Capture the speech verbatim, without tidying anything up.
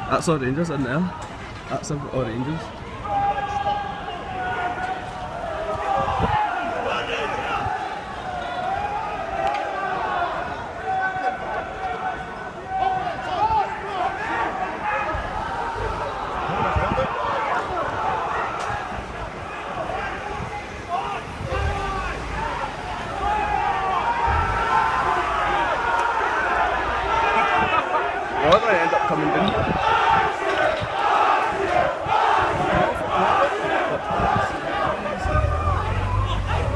That's all Rangers in there. That's all Rangers. What did I end up coming in?